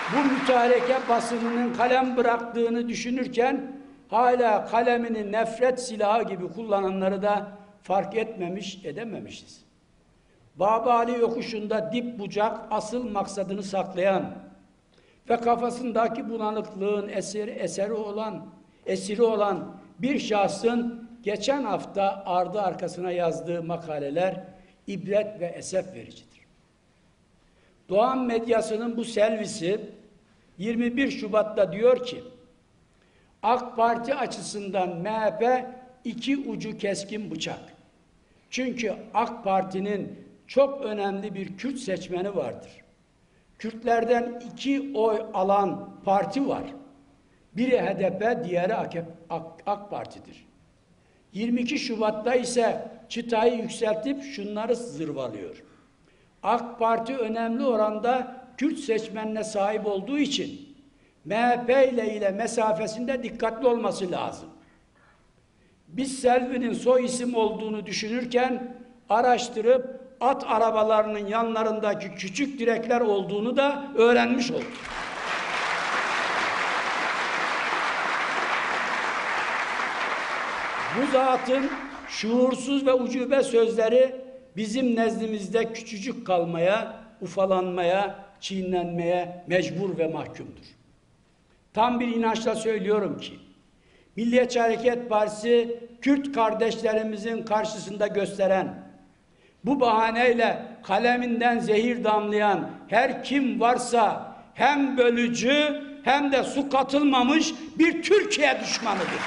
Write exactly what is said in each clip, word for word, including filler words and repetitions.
bu mütareke basınının kalem bıraktığını düşünürken hala kalemini nefret silahı gibi kullananları da fark etmemiş, edememişiz. Babali yokuşunda dip bucak asıl maksadını saklayan ve kafasındaki bulanıklığın eseri, eseri olan, esiri olan bir şahsın geçen hafta ardı arkasına yazdığı makaleler ibret ve esef vericidir. Doğan medyasının bu selvisi yirmi bir Şubat'ta diyor ki, AK Parti açısından M H P iki ucu keskin bıçak. Çünkü AK Parti'nin çok önemli bir Kürt seçmeni vardır. Kürtlerden iki oy alan parti var. Biri H D P, diğeri AK Parti'dir. yirmi iki Şubat'ta ise çıtayı yükseltip şunları zırvalıyor. AK Parti önemli oranda Kürt seçmenine sahip olduğu için M H P ile ile mesafesinde dikkatli olması lazım. Biz Selvi'nin soy isim olduğunu düşünürken araştırıp at arabalarının yanlarındaki küçük direkler olduğunu da öğrenmiş olduk. Bu zatın şuursuz ve ucube sözleri bizim nezdimizde küçücük kalmaya, ufalanmaya, çiğnenmeye mecbur ve mahkumdur. Tam bir inançla söylüyorum ki, Milliyetçi Hareket Partisi, Kürt kardeşlerimizin karşısında gösteren, bu bahaneyle kaleminden zehir damlayan her kim varsa hem bölücü hem de su katılmamış bir Türkiye düşmanıdır.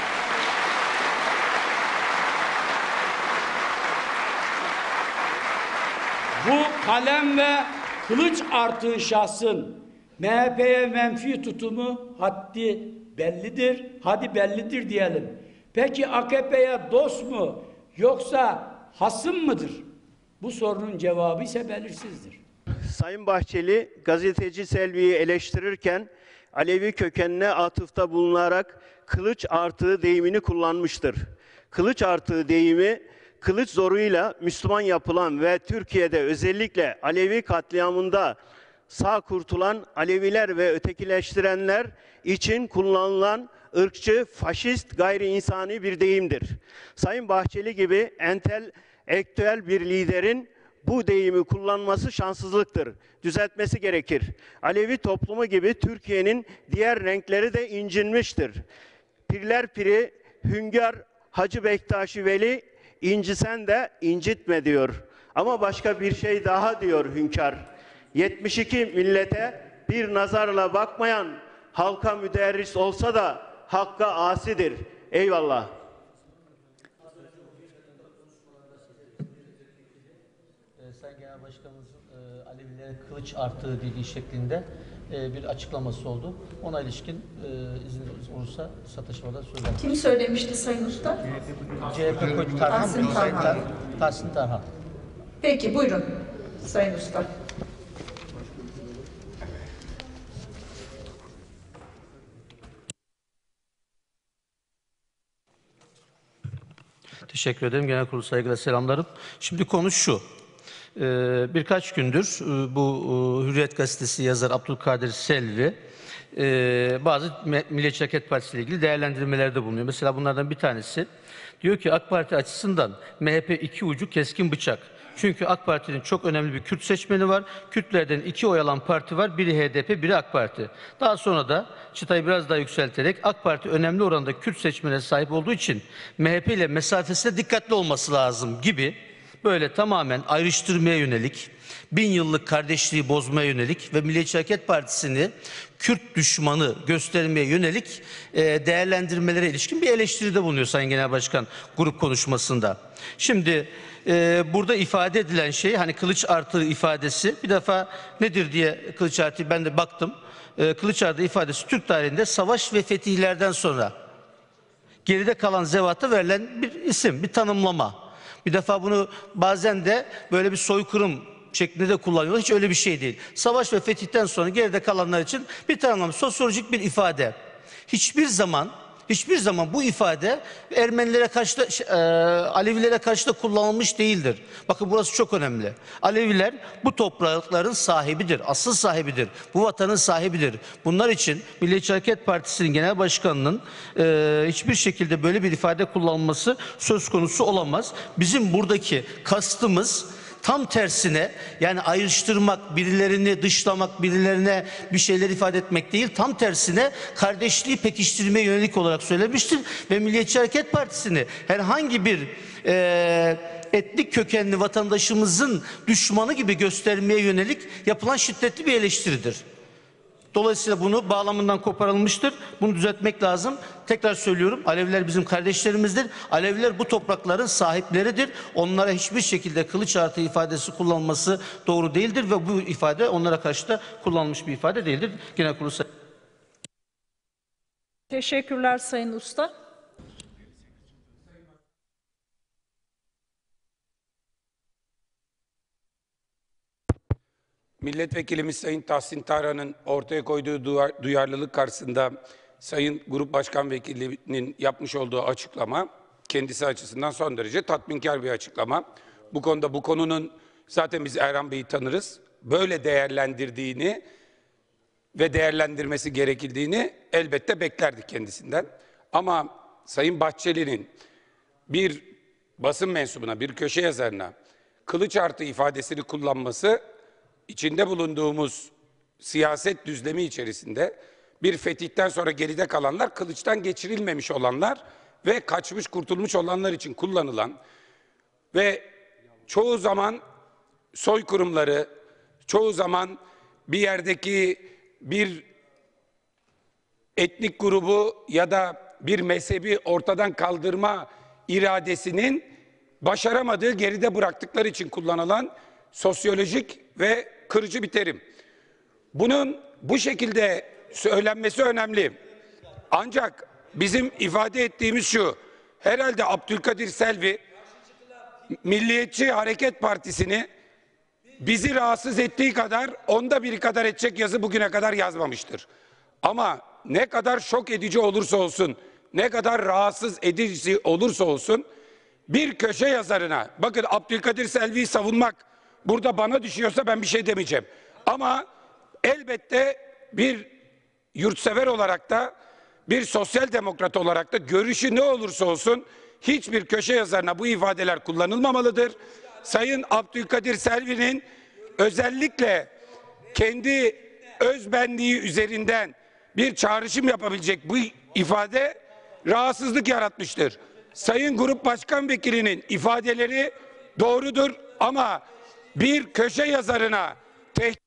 Bu kalem ve kılıç artığı şahsın M H P'ye menfi tutumu haddi bellidir, hadi bellidir diyelim. Peki A K P'ye dost mu yoksa hasım mıdır? Bu sorunun cevabı ise belirsizdir. Sayın Bahçeli gazeteci Selvi'yi eleştirirken Alevi kökenine atıfta bulunarak kılıç artığı deyimini kullanmıştır. Kılıç artığı deyimi kılıç zoruyla Müslüman yapılan ve Türkiye'de özellikle Alevi katliamında sağ kurtulan Aleviler ve ötekileştirenler için kullanılan ırkçı, faşist, gayri insani bir deyimdir. Sayın Bahçeli gibi entelektüel bir liderin bu deyimi kullanması şanssızlıktır. Düzeltmesi gerekir. Alevi toplumu gibi Türkiye'nin diğer renkleri de incinmiştir. Pirler piri, Hünkar Hacı Bektaşi Veli, incisen de incitme diyor. Ama başka bir şey daha diyor hünkâr. yetmiş iki millete bir nazarla bakmayan halka müderris olsa da hakka asidir. Eyvallah. Sayın Genel Başkanımız e, Alevilerin kılıç artığı dediği şeklinde e, bir açıklaması oldu. Ona ilişkin e, izniniz olursa satışmada söz vermek. Kim söylemişti Sayın Usta? C H P Koç Tarhan. Tahsin Tarhan. Tahsin Tarhan. Peki buyurun Sayın Usta. Teşekkür ederim. Genel Kurulu saygıyla selamlarım. Şimdi konu şu. Ee, birkaç gündür bu Hürriyet Gazetesi yazarı Abdülkadir Selvi e, bazı Milliyetçi Hareket Partisi ile ilgili değerlendirmelerde bulunuyor. Mesela bunlardan bir tanesi diyor ki AK Parti açısından M H P iki ucu keskin bıçak. Çünkü AK Parti'nin çok önemli bir Kürt seçmeni var. Kürtlerden iki oy alan parti var. Biri H D P, biri AK Parti. Daha sonra da çıtayı biraz daha yükselterek AK Parti önemli oranda Kürt seçmene sahip olduğu için M H P ile mesafesine dikkatli olması lazım gibi böyle tamamen ayrıştırmaya yönelik, bin yıllık kardeşliği bozmaya yönelik ve Milliyetçi Hareket Partisi'ni Kürt düşmanı göstermeye yönelik e, değerlendirmelere ilişkin bir eleştiride bulunuyor Sayın Genel Başkan grup konuşmasında. Şimdi e, burada ifade edilen şey hani kılıç artığı ifadesi bir defa nedir diye kılıç artığı ben de baktım. E, kılıç artığı ifadesi Türk tarihinde savaş ve fetihlerden sonra geride kalan zevata verilen bir isim, bir tanımlama. Bir defa bunu bazen de böyle bir soykırım şeklinde de kullanıyorlar. Hiç öyle bir şey değil. Savaş ve fetihten sonra geride kalanlar için bir tanımlama, sosyolojik bir ifade. Hiçbir zaman hiçbir zaman bu ifade Ermenilere karşı da, e, Alevilere karşı da kullanılmış değildir. Bakın burası çok önemli. Aleviler bu toprakların sahibidir, asıl sahibidir, bu vatanın sahibidir. Bunlar için Milliyetçi Hareket Partisi'nin genel başkanının e, hiçbir şekilde böyle bir ifade kullanılması söz konusu olamaz. Bizim buradaki kastımız tam tersine, yani ayrıştırmak, birilerini dışlamak, birilerine bir şeyler ifade etmek değil, tam tersine kardeşliği pekiştirmeye yönelik olarak söylemiştir. Ve Milliyetçi Hareket Partisi'ni herhangi bir e, etnik kökenli vatandaşımızın düşmanı gibi göstermeye yönelik yapılan şiddetli bir eleştiridir. Dolayısıyla bunu bağlamından koparılmıştır. Bunu düzeltmek lazım. Tekrar söylüyorum, Aleviler bizim kardeşlerimizdir. Aleviler bu toprakların sahipleridir. Onlara hiçbir şekilde kılıç artı ifadesi kullanılması doğru değildir ve bu ifade onlara karşı da kullanılmış bir ifade değildir. Genel Kurulu Sayın. Teşekkürler Sayın Usta. Milletvekilimiz Sayın Tahsin Tarhan'ın ortaya koyduğu duyarlılık karşısında Sayın Grup Başkan Vekili'nin yapmış olduğu açıklama kendisi açısından son derece tatminkar bir açıklama. Bu konuda bu konunun zaten biz Erhan Bey'i tanırız. Böyle değerlendirdiğini ve değerlendirmesi gerekildiğini elbette beklerdik kendisinden. Ama Sayın Bahçeli'nin bir basın mensubuna, bir köşe yazarına kılıç artı ifadesini kullanması içinde bulunduğumuz siyaset düzlemi içerisinde bir fetihten sonra geride kalanlar, kılıçtan geçirilmemiş olanlar ve kaçmış kurtulmuş olanlar için kullanılan ve çoğu zaman soykırımları, çoğu zaman bir yerdeki bir etnik grubu ya da bir mezhebi ortadan kaldırma iradesinin başaramadığı, geride bıraktıkları için kullanılan sosyolojik ve kırıcı bir terim. Bunun bu şekilde söylenmesi önemli. Ancak bizim ifade ettiğimiz şu, herhalde Abdülkadir Selvi, Milliyetçi Hareket Partisi'ni bizi rahatsız ettiği kadar, onda biri kadar edecek yazı bugüne kadar yazmamıştır. Ama ne kadar şok edici olursa olsun, ne kadar rahatsız edici olursa olsun, bir köşe yazarına, bakın Abdülkadir Selvi'yi savunmak burada bana düşüyorsa ben bir şey demeyeceğim. Ama elbette bir yurtsever olarak da, bir sosyal demokrat olarak da görüşü ne olursa olsun hiçbir köşe yazarına bu ifadeler kullanılmamalıdır. Sayın Abdülkadir Selvi'nin özellikle kendi özbenliği üzerinden bir çağrışım yapabilecek bu ifade rahatsızlık yaratmıştır. Sayın Grup Başkan Vekili'nin ifadeleri doğrudur ama bir köşe yazarına tehdit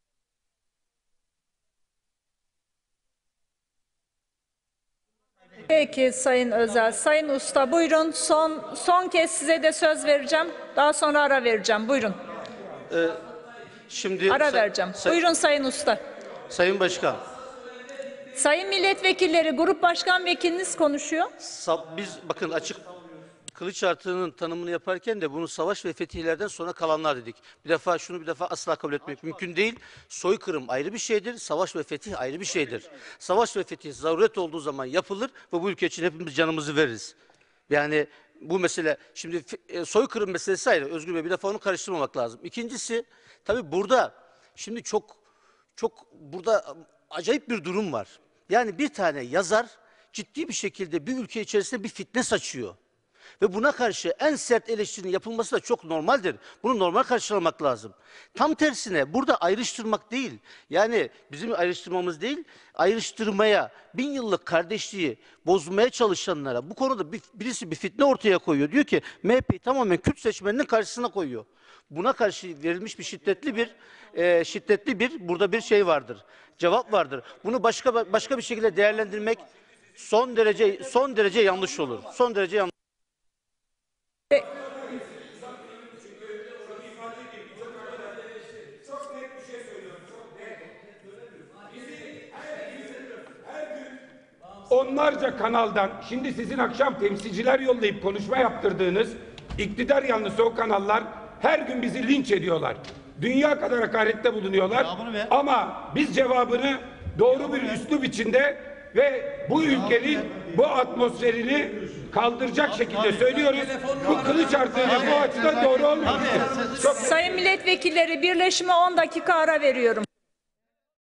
Peki Sayın Özel. Sayın Usta buyurun, son son kez size de söz vereceğim. Daha sonra ara vereceğim. Buyurun. Ee, şimdi Ara say, vereceğim. Say, Buyurun Sayın Usta. Sayın Başkan. Sayın milletvekilleri, grup başkan vekiliniz konuşuyor. Biz bakın açık kılıç artığının tanımını yaparken de bunu savaş ve fetihlerden sonra kalanlar dedik. Bir defa şunu bir defa asla kabul etmek mümkün değil. Soykırım ayrı bir şeydir, savaş ve fetih ayrı bir şeydir. Savaş ve fetih zaruret olduğu zaman yapılır ve bu ülke için hepimiz canımızı veririz. Yani bu mesele, şimdi soykırım meselesi ayrı. Özgür Bey, bir defa onu karıştırmamak lazım. İkincisi, tabii burada şimdi çok çok burada acayip bir durum var. Yani bir tane yazar ciddi bir şekilde bir ülke içerisinde bir fitne saçıyor. Ve buna karşı en sert eleştirinin yapılması da çok normaldir. Bunu normal karşılamak lazım. Tam tersine burada ayrıştırmak değil, yani bizim ayrıştırmamız değil, ayrıştırmaya, bin yıllık kardeşliği bozmaya çalışanlara bu konuda bir, birisi bir fitne ortaya koyuyor. Diyor ki M H P'yi tamamen Kürt seçmeninin karşısına koyuyor. Buna karşı verilmiş bir şiddetli bir e, şiddetli bir burada bir şey vardır. Cevap vardır. Bunu başka başka bir şekilde değerlendirmek son derece son derece yanlış olur. Son derece yanlış. Onlarca kanaldan, şimdi sizin akşam temsilciler yollayıp konuşma yaptırdığınız iktidar yanlısı o kanallar her gün bizi linç ediyorlar. Dünya kadar hakarette bulunuyorlar. Ama biz cevabını doğru bir üslup içinde ve bu ülkenin bu atmosferini kaldıracak şekilde söylüyoruz. Bu kılıç artığı bu açıdan doğru olmuyor. Çok Sayın milletvekilleri, birleşime on dakika ara veriyorum.